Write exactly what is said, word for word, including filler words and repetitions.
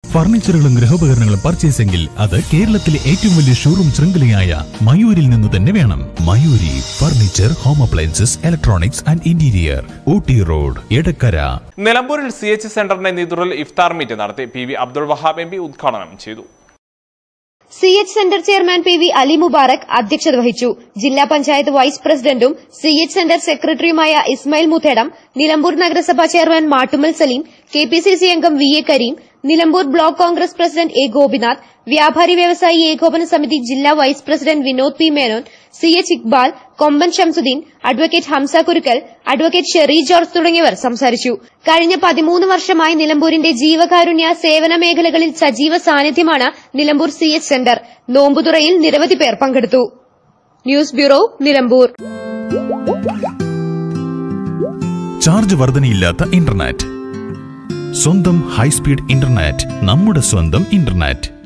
ഫർണിച്ചറുകളും ഗൃഹോപകരണങ്ങളും പർച്ചേസെങ്കിൽ അത് കേരളത്തിലെ ഏറ്റവും വലിയ ഷോറൂം ശൃംഖലയായ മയൂരിൽ നിന്ന് തന്നെ വേണം. Mayuri furniture, home appliances, electronics and interior, Ooty road, Edakkara. നിലമ്പൂരിൽ സി എച്ച് സെന്ററിന്റെ നേതൃത്വത്തിൽ ഇഫ്താർ മീറ്റ് നടത്തി. P V Abdul Wahab M P ഉദ്ഘാടനം ചെയ്തു. C H centre chairman P V Ali Mubarak അധ്യക്ഷത വഹിച്ചു. ജില്ലാ പഞ്ചായത്ത് വൈസ് പ്രസിഡന്റും സി എച്ച് സെന്റർ സെക്രട്ടറിയുമായ ഇസ്മായിൽ മുത്തേടം, നിലമ്പൂർ നഗരസഭാ chairman Mattummal Saleem, K P C C അംഗം V A Kareem, Nilambur block Congress president A Gopinath, വ്യാപാരി വ്യവസായി ഏകോപന സമിതി ജില്ലാ vice president Vinod P Menon, C H Iqbal, Komban Shamsuddin, advocate Hamza Kurukkal, advocate Sherry George തുടങ്ങിയവർ സംസാരിച്ചു. കഴിഞ്ഞ പതിമൂന്ന് വർഷമായി നിലമ്പൂരിന്റെ ജീവകാരുണ്യ സേവന മേഖലകളിൽ സജീവ സാന്നിധ്യമാണ് നിലമ്പൂർ സി എച്ച് സെന്റർ. നോമ്പുതുറയിൽ നിരവധി പേർ പങ്കെടുത്തു. News bureau, Nilambur. ചാർജ് വർധനയില്ലാത്ത ഇന്റർനെറ്റ്, സ്വന്തം ഹൈസ്പീഡ് ഇന്റർനെറ്റ്, നമ്മുടെ സ്വന്തം ഇന്റർനെറ്റ്.